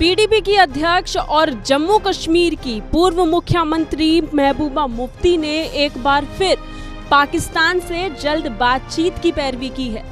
PDP की अध्यक्ष और जम्मू कश्मीर की पूर्व मुख्यमंत्री महबूबा मुफ्ती ने एक बार फिर पाकिस्तान से जल्द बातचीत की पैरवी की है।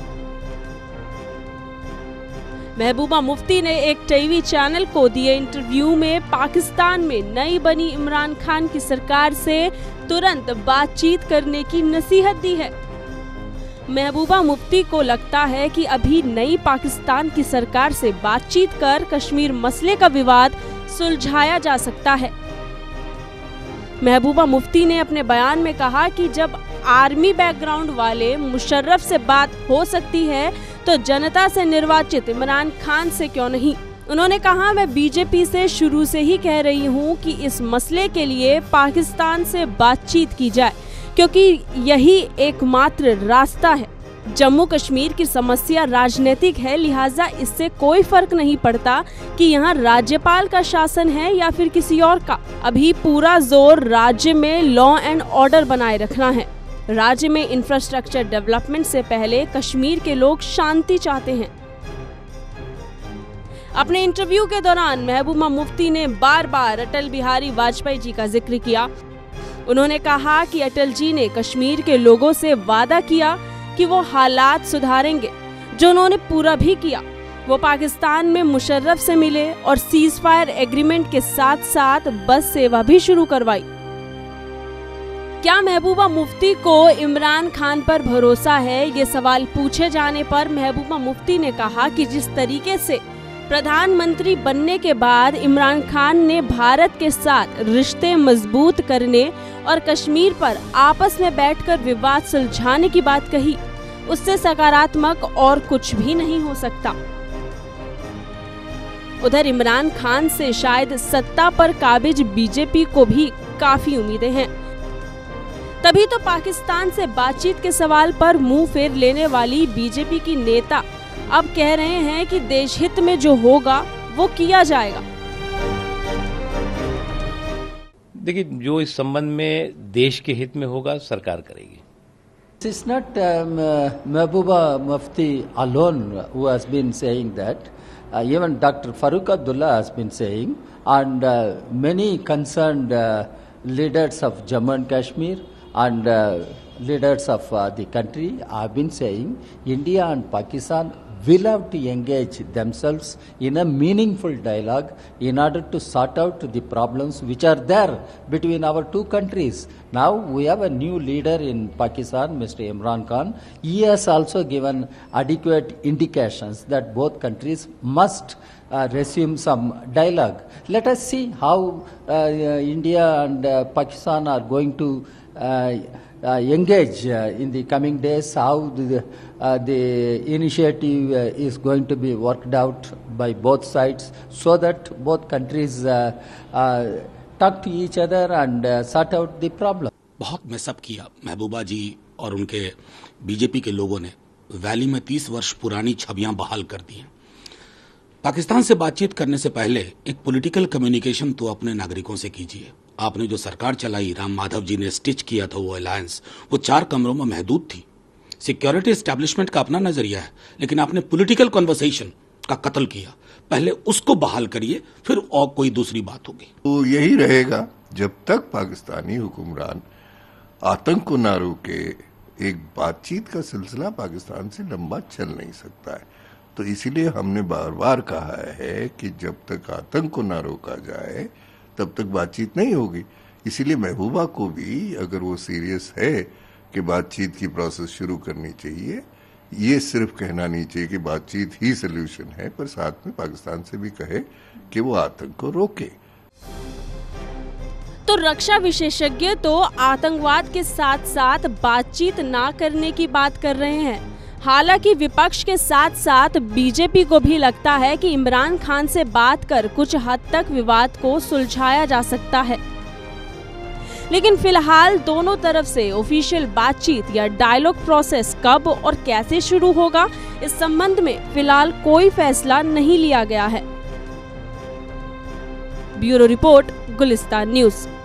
महबूबा मुफ्ती ने एक टीवी चैनल को दिए इंटरव्यू में पाकिस्तान में नई बनी इमरान खान की सरकार से तुरंत बातचीत करने की नसीहत दी है। महबूबा मुफ्ती को लगता है कि अभी नई पाकिस्तान की सरकार से बातचीत कर कश्मीर मसले का विवाद सुलझाया जा सकता है। महबूबा मुफ्ती ने अपने बयान में कहा कि जब आर्मी बैकग्राउंड वाले मुशर्रफ से बात हो सकती है तो जनता से निर्वाचित इमरान खान से क्यों नहीं। उन्होंने कहा, मैं बीजेपी से शुरू से ही कह रही हूं कि इस मसले के लिए पाकिस्तान से बातचीत की जाए, क्योंकि यही एकमात्र रास्ता है। जम्मू कश्मीर की समस्या राजनीतिक है, लिहाजा इससे कोई फर्क नहीं पड़ता कि यहाँ राज्यपाल का शासन है या फिर किसी और का। अभी पूरा जोर राज्य में लॉ एंड ऑर्डर बनाए रखना है। राज्य में इंफ्रास्ट्रक्चर डेवलपमेंट से पहले कश्मीर के लोग शांति चाहते हैं। अपने इंटरव्यू के दौरान महबूबा मुफ्ती ने बार बार अटल बिहारी वाजपेयी जी का जिक्र किया। उन्होंने कहा कि अटल जी ने कश्मीर के लोगों से वादा किया कि वो हालात सुधारेंगे, जो उन्होंने पूरा भी किया। वो पाकिस्तान में मुशर्रफ से मिले और सीज फायर एग्रीमेंट के साथ साथ बस सेवा भी शुरू करवाई। क्या महबूबा मुफ्ती को इमरान खान पर भरोसा है? ये सवाल पूछे जाने पर महबूबा मुफ्ती ने कहा कि जिस तरीके से प्रधानमंत्री बनने के बाद इमरान खान ने भारत के साथ रिश्ते मजबूत करने और कश्मीर पर आपस में बैठकर विवाद सुलझाने की बात कही, उससे सकारात्मक और कुछ भी नहीं हो सकता। उधर इमरान खान से शायद सत्ता पर काबिज बीजेपी को भी काफी उम्मीदें हैं। तभी तो पाकिस्तान से बातचीत के सवाल पर मुंह फेर लेने वाली बीजेपी की नेता अब कह रहे हैं कि देश हित में जो होगा वो किया जाएगा। देखिए, जो इस संबंध में देश के हित में होगा सरकार करेगी। It's not Mahbooba Mufti alone who has been saying that. Even Dr. Farooq Abdullah has been saying, and many concerned leaders of Jammu and Kashmir and leaders of the country have been saying India and Pakistan will have to engage themselves in a meaningful dialogue in order to sort out the problems which are there between our two countries. Now we have a new leader in Pakistan, Mr. Imran Khan. He has also given adequate indications that both countries must resume some dialogue. Let us see how India and Pakistan are going to engage in the coming days, how the initiative is going to be worked out by both sides, so that both countries talk to each other and sort out the problem. बहुत mess up किया महबूबा जी और उनके BJP के लोगों ने। Valley में 30 वर्ष पुरानी छवियां बहाल कर दी हैं। पाकिस्तान से बातचीत करने से पहले एक पॉलिटिकल कम्युनिकेशन तो अपने नागरिकों से कीजिए। आपने जो सरकार चलाई, राम माधव जी ने स्टिच किया था वो अलायंस, वो 4 कमरों में महदूद थी। सिक्योरिटी एस्टैब्लिशमेंट का अपना नजरिया है, लेकिन आपने पॉलिटिकल कन्वर्सेशन का कत्ल किया। पहले उसको बहाल करिए, फिर और कोई दूसरी बात होगी। तो यही रहेगा जब तक पाकिस्तानी हुक्मरान आतंक को ना रोके। एक बातचीत का सिलसिला पाकिस्तान से लंबा चल नहीं सकता है। तो इसीलिए हमने बार बार कहा है कि जब तक आतंक को ना रोका जाए तब तक बातचीत नहीं होगी। इसीलिए महबूबा को भी, अगर वो सीरियस है कि बातचीत की प्रोसेस शुरू करनी चाहिए, ये सिर्फ कहना नहीं चाहिए कि बातचीत ही सल्यूशन है, पर साथ में पाकिस्तान से भी कहे कि वो आतंक को रोके। तो रक्षा विशेषज्ञ तो आतंकवाद के साथ साथ बातचीत ना करने की बात कर रहे हैं। हालांकि विपक्ष के साथ साथ बीजेपी को भी लगता है कि इमरान खान से बात कर कुछ हद तक विवाद को सुलझाया जा सकता है। लेकिन फिलहाल दोनों तरफ से ऑफिशियल बातचीत या डायलॉग प्रोसेस कब और कैसे शुरू होगा, इस संबंध में फिलहाल कोई फैसला नहीं लिया गया है। Bureau report, Gulistan news.